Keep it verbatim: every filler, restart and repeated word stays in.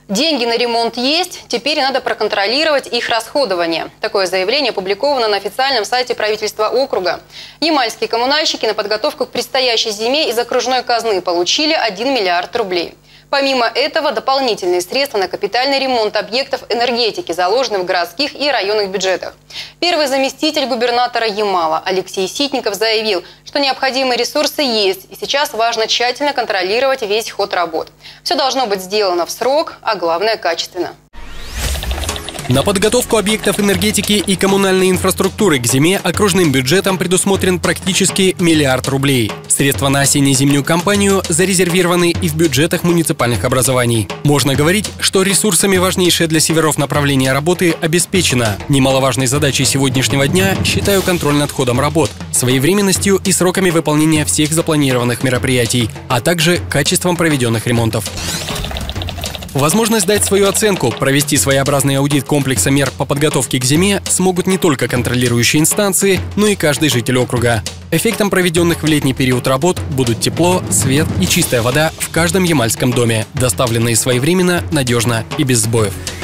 Деньги на ремонт есть, теперь надо проконтролировать их расходование. Такое заявление опубликовано на официальном сайте правительства округа. Ямальские коммунальщики на подготовку к предстоящей зиме из окружной казны получили один миллиард рублей. Помимо этого, дополнительные средства на капитальный ремонт объектов энергетики заложены в городских и районных бюджетах. Первый заместитель губернатора Ямала Алексей Ситников заявил, что необходимые ресурсы есть, и сейчас важно тщательно контролировать весь ход работ. Все должно быть сделано в срок, а главное – качественно. На подготовку объектов энергетики и коммунальной инфраструктуры к зиме окружным бюджетом предусмотрен практически миллиард рублей. Средства на осенне-зимнюю кампанию зарезервированы и в бюджетах муниципальных образований. Можно говорить, что ресурсами важнейшее для северов направление работы обеспечено. Немаловажной задачей сегодняшнего дня считаю контроль над ходом работ, своевременностью и сроками выполнения всех запланированных мероприятий, а также качеством проведенных ремонтов. Возможность дать свою оценку, провести своеобразный аудит комплекса мер по подготовке к зиме смогут не только контролирующие инстанции, но и каждый житель округа. Эффектом проведенных в летний период работ будут тепло, свет и чистая вода в каждом ямальском доме, доставленные своевременно, надежно и без сбоев.